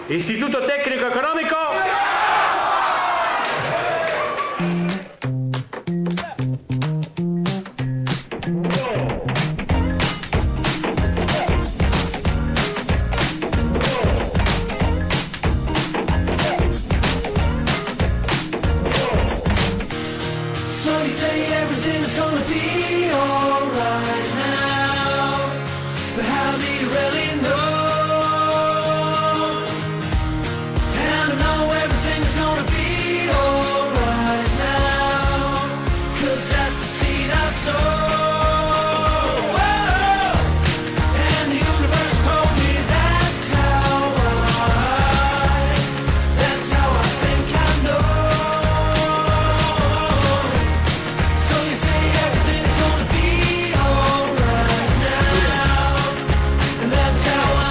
Istituto Tecnico Economico. So you say everything's gonna be alright now, but how do you really know? And I know everything's gonna be alright now, 'cause that's the seed I sow. And the universe told me that's how I think I know. So you say everything's gonna be alright now, and that's how I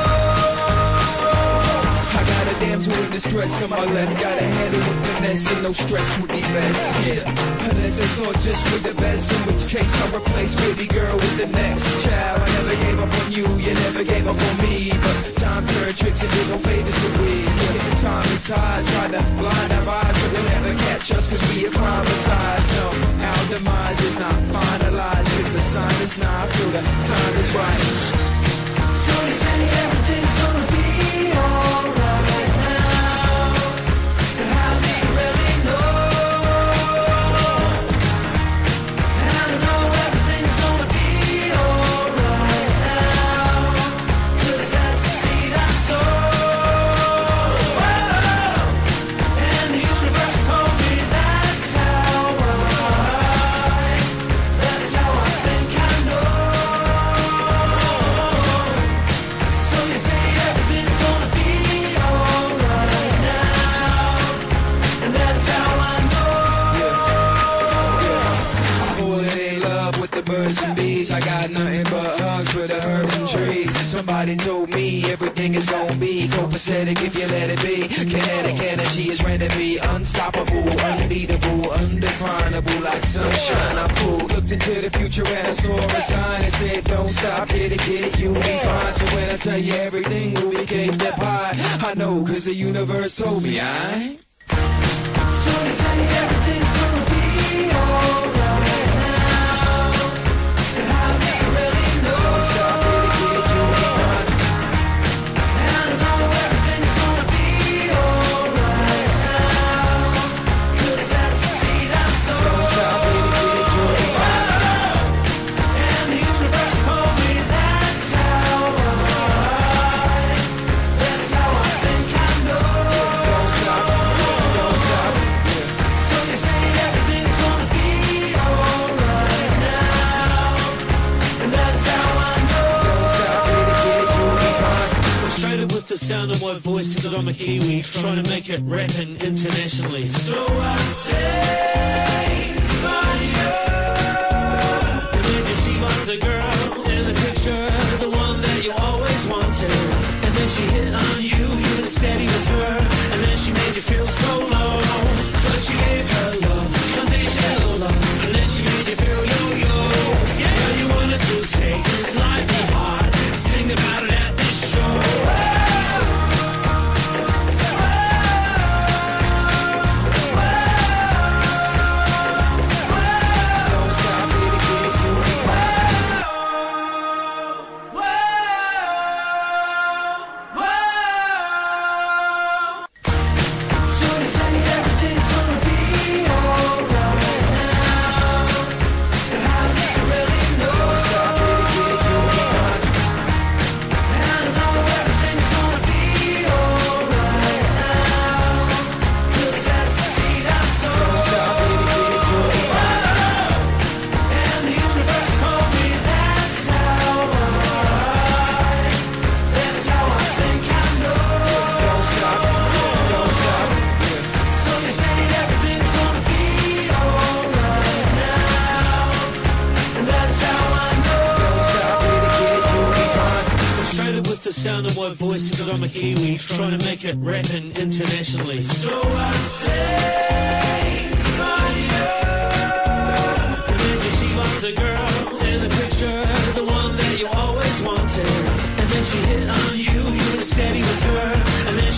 know. I got a damsel in distress on my left. Gotta handle with finesse and no stress would be best. Yeah, unless it's all just for the best. In which case I'll replace baby girl with the next child. I never gave up on you, you never gave up on me. But time turned tricks and did no favors to we. Yeah, the time and tide tried to blind our eyes, but they'll never catch us 'cause we acclimatized. No, our demise is not finalized 'cause the sign is not. I feel the time is right. So you say everything's gonna be alright now, but how do you really know? And I know everything's gonna be alright now, 'cause that's the seed I sow. And the universe told me that's how I think I know. So you say everything's gonna be alright now, and that's how I know. I fall in love with the birds and bees. I got nothing but hugs for the herbs and trees. Somebody told me everything is gonna be copacetic if you let it be. Kinetic energy is ready to be unstoppable, unbeatable, undefinable, like sunshine. I pulled, looked into the future and I saw a sign that said, don't stop, get it, you'll be fine. So when I tell you everything will be caked up high, I know 'cause the universe told me, I. So you say everything's gonna be alright now, but how do you really know? Don't stop, get it, you'll be fine. And I know everything's gonna be alright now, 'cause that's the seed I sow. Don't stop, get it, you'll be fine. And the universe told me that's how I think I know. Don't stop, don't stop. So you say everything's gonna be alright now, and that's how I know. Don't stop, get it, you'll be fine. Frustrated with the sound of my voice because I'm a Kiwi trying to make it rapping internationally. So I say fire. And then she was the girl in the picture, the one that you always wanted. And then she hit on you, you were steady with her. And then she made you feel so low. But you gave her love, conditional love. And then she made you feel yo-yo. Yeah, you wanted to take this life to heart. Sing about it at this show. Don't stop, get it, you'll be fine. So you say everything's gonna be alright now, but how do you really know? Don't stop, get it, you'll be fine. And I know everything's gonna be alright now, 'cause that's the seed I sow. Don't stop, get it, you'll be fine. And the universe told me that's how I think I know. Don't stop, don't stop. So you say everything's gonna be alright now, and that's how I know. Don't stop, get it, you'll be fine. Frustrated with the sound of my voice because I'm a Kiwi trying to make it rapping internationally. So I say fire. And then she was the girl in the picture, the one that you always wanted. And then she hit on you, you were steady with her. And then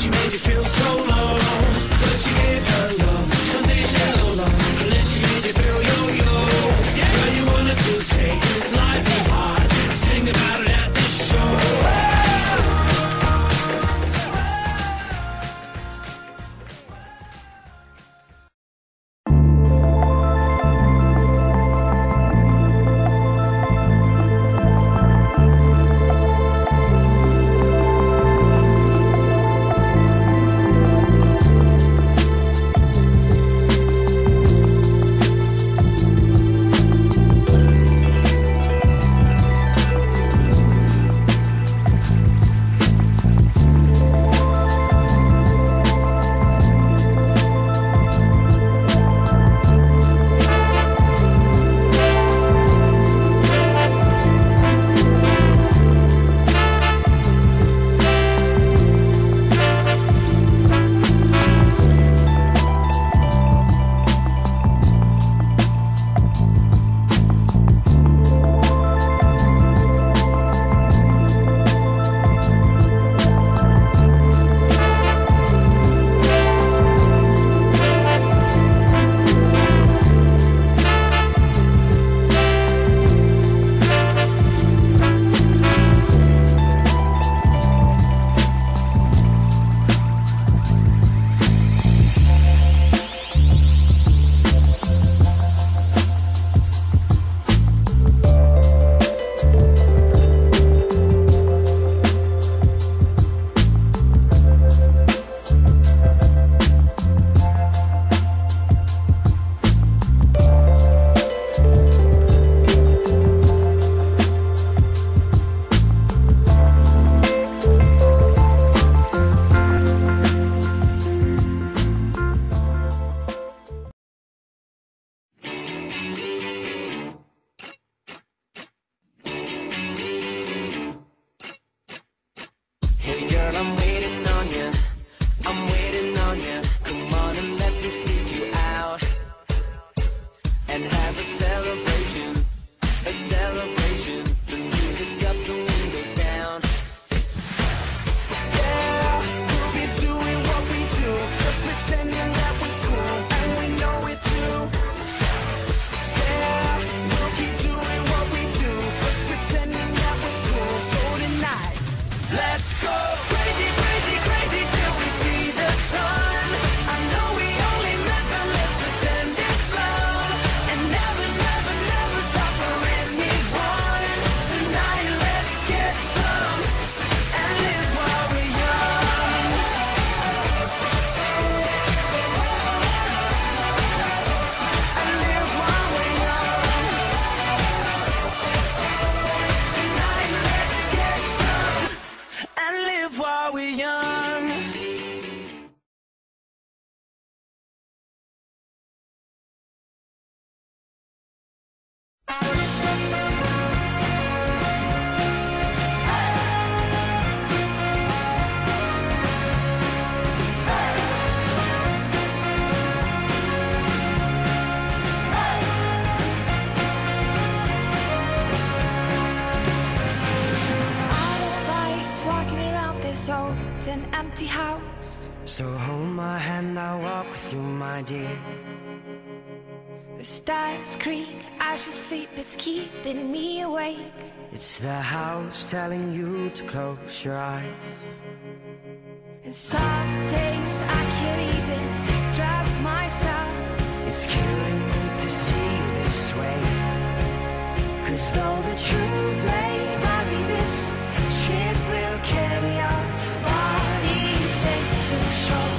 So hold my hand, I'll walk with you, my dear. The stars creak as you sleep, it's keeping me awake. It's the house telling you to close your eyes. And some days I can't even trust myself. It's killing me to see you this way. 'Cause though the truth may vary, this ship will carry our bodies safe to shore.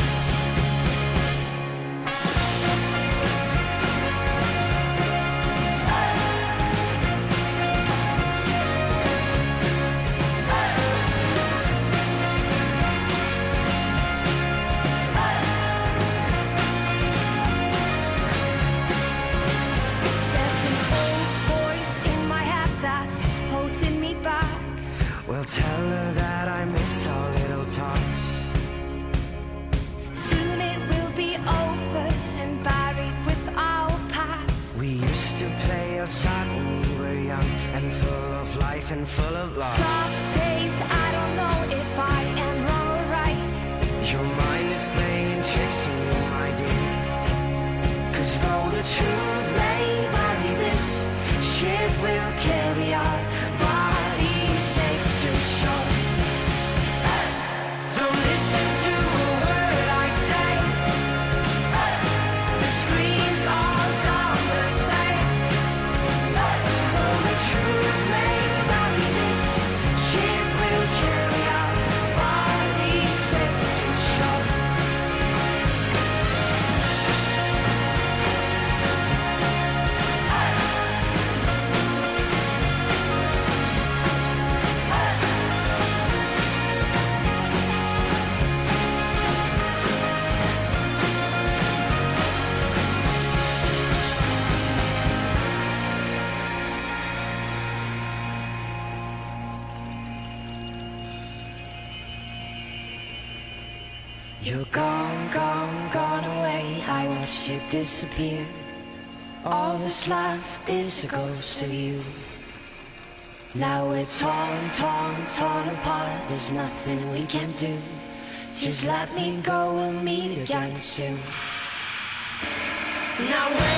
Well, tell her that I miss our little talks. Soon it will be over and buried with our past. We used to play outside when we were young and full of life and full of love. Some days I don't know if I am wrong or right. Your mind is playing tricks on you, my dear. 'Cause though the truth may vary, this ship will carry our bodies safe to shore. Don't listen to a word I say. The screams all sound the same. Though the truth may vary, this ship will carry our bodies safe to shore. You're gone, gone, gone away. I watched you disappear. All that's left is a ghost of you. Now we're torn, torn, torn apart. There's nothing we can do. Just let me go, we'll meet again soon. Now